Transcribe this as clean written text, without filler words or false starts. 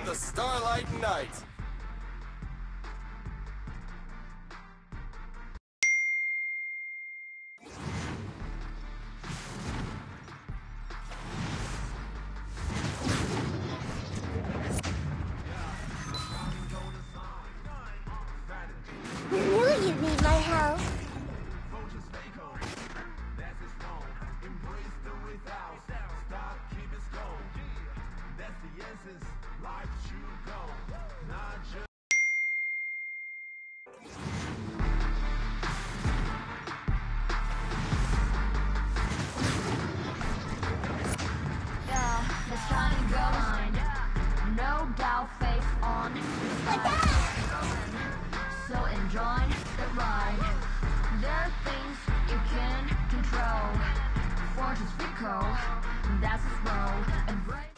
the Starlight Knight. I knew you'd need my help. The shining grind, no doubt face on so enjoy the ride. There are things you can control. Fortune's fickle, that's its role. And